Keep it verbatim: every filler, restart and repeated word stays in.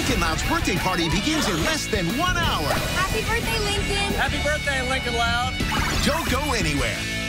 Stein-Loud's birthday party begins in less than one hour. Happy birthday, Lincoln! Happy birthday, Lincoln Loud! Don't go anywhere.